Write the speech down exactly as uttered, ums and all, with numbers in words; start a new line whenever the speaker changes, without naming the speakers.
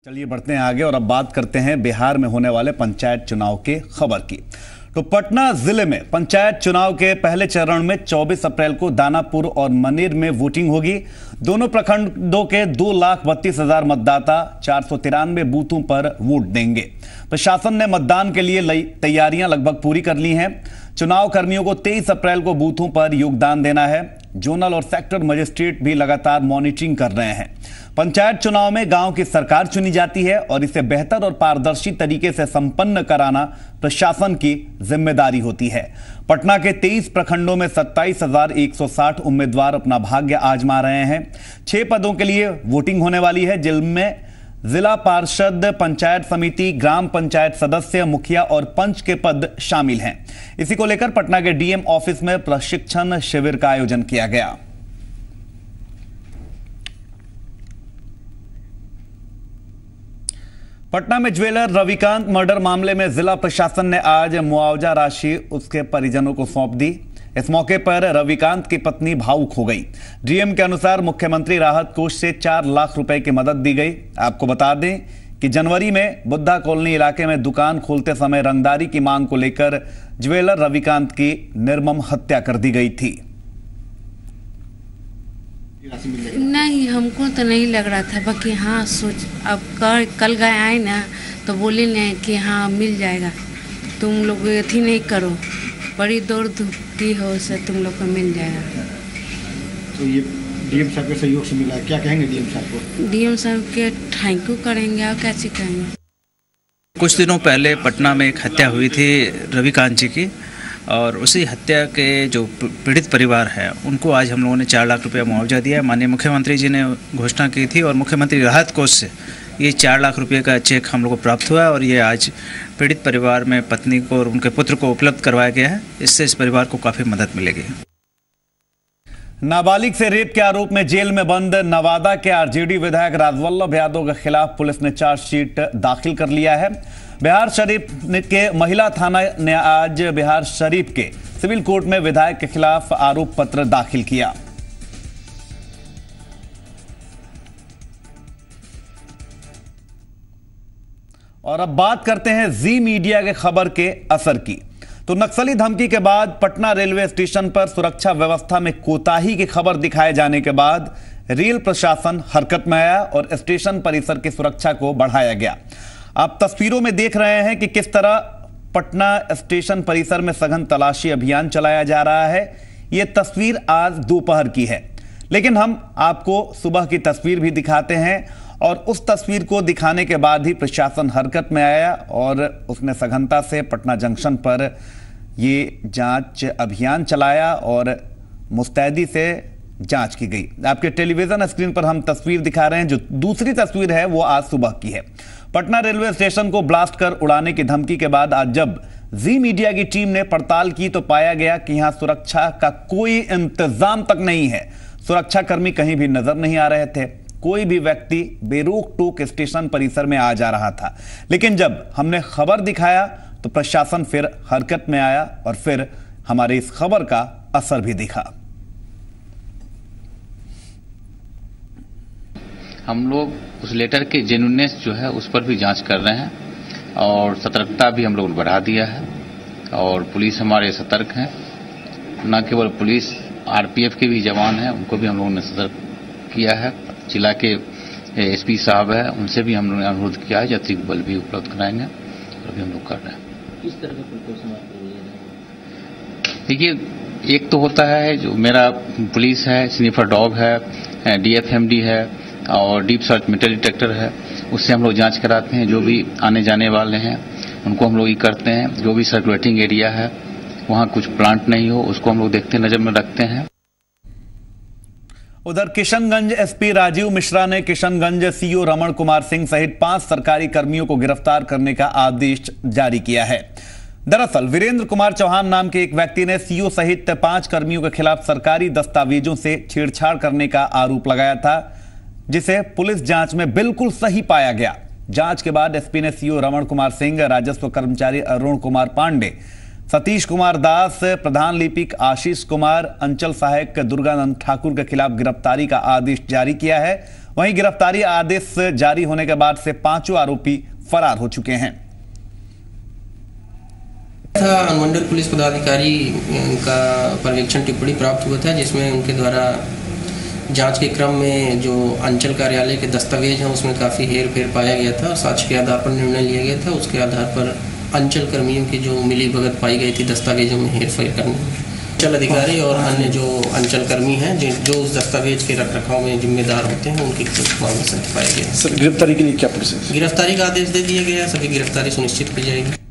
चलिए बढ़ते हैं आगे और अब बात करते हैं बिहार में होने वाले पंचायत चुनाव के खबर की। तो पटना जिले में पंचायत चुनाव के पहले चरण में चौबीस अप्रैल को दानापुर और मनेर में वोटिंग होगी। दोनों प्रखंडों के दो लाख बत्तीस हजार मतदाता चार सौ तिरानवे बूथों पर वोट देंगे। प्रशासन ने मतदान के लिए तैयारियां लगभग पूरी कर ली हैं। चुनाव कर्मियों को तेईस अप्रैल को बूथों पर योगदान देना है। जोनल और सेक्टर मजिस्ट्रेट भी लगातार मॉनिटरिंग कर रहे हैं। पंचायत चुनाव में गांव की सरकार चुनी जाती है और इसे बेहतर और पारदर्शी तरीके से संपन्न कराना प्रशासन की जिम्मेदारी होती है। पटना के तेईस प्रखंडों में सत्ताईस हजार एक सौ साठ उम्मीदवार अपना भाग्य आजमा रहे हैं। छह पदों के लिए वोटिंग होने वाली है, जिनमें जिला पार्षद, पंचायत समिति, ग्राम पंचायत सदस्य, मुखिया और पंच के पद शामिल हैं। इसी को लेकर पटना के डीएम ऑफिस में प्रशिक्षण शिविर का आयोजन किया गया। पटना में ज्वेलर रविकांत मर्डर मामले में जिला प्रशासन ने आज मुआवजा राशि उसके परिजनों को सौंप दी। इस मौके पर रविकांत की पत्नी भावुक हो गई। डीएम के अनुसार मुख्यमंत्री राहत कोष से चार लाख रुपए की मदद दी गई। आपको बता दें कि जनवरी में बुद्धा कॉलोनी इलाके में दुकान खोलते समय रंगदारी की मांग को लेकर ज्वेलर रविकांत की निर्मम हत्या कर दी गई थी।
नहीं, हमको तो नहीं लग रहा था, बाकी हाँ सोच अब कर, कल गए आए ना तो बोले नहीं कि हाँ मिल जाएगा, तुम लोग अथी नहीं करो, बड़ी दौड़ धूप की हो से तुम लोग को मिल जाएगा।
तो ये डीएम साहब के सहयोग से मिला, क्या कहेंगे डीएम साहब को? डीएम
साहब के थैंक यू करेंगे और कैसे कहेंगे।
कुछ दिनों पहले पटना में एक हत्या हुई थी रविकांत जी की, और उसी हत्या के जो पीड़ित परिवार है उनको आज हम लोगों ने चार लाख रुपया मुआवजा दिया है। माननीय मुख्यमंत्री जी ने घोषणा की थी और मुख्यमंत्री राहत कोष से ये चार लाख रुपये का चेक हम लोग को प्राप्त हुआ है और ये आज पीड़ित परिवार में पत्नी को और उनके पुत्र को उपलब्ध करवाया गया है। इससे इस परिवार को काफ़ी मदद मिलेगी।
नाबालिग से रेप के आरोप में जेल में बंद नवादा के आरजेडी विधायक राजवल्लभ यादव के खिलाफ पुलिस ने चार्जशीट दाखिल कर लिया है। बिहार शरीफ के महिला थाना ने आज बिहार शरीफ के सिविल कोर्ट में विधायक के खिलाफ आरोप पत्र दाखिल किया। और अब बात करते हैं जी मीडिया के खबर के असर की। तो नक्सली धमकी के बाद पटना रेलवे स्टेशन पर सुरक्षा व्यवस्था में कोताही की खबर दिखाए जाने के बाद रेल प्रशासन हरकत में आया और स्टेशन परिसर की सुरक्षा को बढ़ाया गया। आप तस्वीरों में देख रहे हैं कि किस तरह पटना स्टेशन परिसर में सघन तलाशी अभियान चलाया जा रहा है। यह तस्वीर आज दोपहर की है, लेकिन हम आपको सुबह की तस्वीर भी दिखाते हैं और उस तस्वीर को दिखाने के बाद ही प्रशासन हरकत में आया और उसने सघनता से पटना जंक्शन पर ये जांच अभियान चलाया और मुस्तैदी से जांच की गई। आपके टेलीविजन स्क्रीन पर हम तस्वीर दिखा रहे हैं। जो दूसरी तस्वीर है वो आज सुबह की है। पटना रेलवे स्टेशन को ब्लास्ट कर उड़ाने की धमकी के बाद आज जब जी मीडिया की टीम ने पड़ताल की तो पाया गया कि यहां सुरक्षा का कोई इंतजाम तक नहीं है। सुरक्षा कर्मी कहीं भी नजर नहीं आ रहे थे। कोई भी व्यक्ति बेरोक टोक स्टेशन परिसर में आ जा रहा था। लेकिन जब हमने खबर दिखाया तो प्रशासन फिर हरकत में आया और फिर हमारे इस खबर का असर भी दिखा।
हम लोग उस लेटर के जेन्युइननेस जो है उस पर भी जांच कर रहे हैं और सतर्कता भी हम लोगों ने बढ़ा दिया है और पुलिस हमारे सतर्क हैं। न केवल पुलिस, आरपीएफ के भी जवान हैं, उनको भी हम लोगों ने सतर्क किया है। जिला के एसपी साहब है, उनसे भी हम लोगों ने अनुरोध किया है, अतिरिक्त बल भी उपलब्ध कराएंगे और भी हम लोग कर रहे हैं।
किस तरह का प्रिकॉशन आपको लिए?
देखिए, एक तो होता है जो मेरा पुलिस है, स्नीफर डॉग है, डीएफएमडी है और डीप सर्च मेटल डिटेक्टर है, उससे हम लोग जांच कराते हैं। जो भी आने जाने वाले हैं उनको हम लोग ये करते हैं। जो भी सर्कुलेटिंग एरिया है वहां कुछ प्लांट नहीं हो उसको हम लोग देखते नजर में रखते हैं।
उधर किशनगंज एसपी राजीव मिश्रा ने किशनगंज सीओ रमण कुमार सिंह सहित पांच सरकारी कर्मियों को गिरफ्तार करने का आदेश जारी किया है। दरअसल वीरेंद्र कुमार चौहान नाम के एक व्यक्ति ने सीओ सहित पांच कर्मियों के खिलाफ सरकारी दस्तावेजों से छेड़छाड़ करने का आरोप लगाया था, जिसे पुलिस जांच में बिल्कुल सही पाया गया। जांच के बाद एसपी ने सीओ रमण कुमार सिंह, राजस्व कर्मचारी अरुण कुमार पांडे, सतीश कुमार दास, प्रधान लिपिक आशीष कुमार, अंचल सहायक दुर्गानंद ठाकुर के खिलाफ गिरफ्तारी का आदेश जारी किया है। वहीं गिरफ्तारी आदेश जारी होने के बाद से पांचों आरोपी फरार हो चुके हैं।
था अनुमंडल पुलिस पदाधिकारी का पर्यवेक्षण टिप्पणी प्राप्त हुआ था, जिसमें उनके द्वारा जांच के क्रम में जो अंचल कार्यालय के दस्तावेज हैं उसमें काफ़ी हेर फेर पाया गया था। साक्ष्य के आधार पर निर्णय लिया गया था। उसके आधार पर अंचल कर्मियों की जो मिली भगत पाई गई थी दस्तावेजों में हेर फेर करने, अंचल अधिकारी और अन्य जो अंचल कर्मी हैं जो उस दस्तावेज के रख रखाव में जिम्मेदार होते हैं उनके कुछ मामले सत्य पाए गए।
सर गिरफ्तारी के लिए क्या प्रोसेस?
गिरफ्तारी का आदेश दे दिया गया, सभी गिरफ्तारी सुनिश्चित की जाएगी।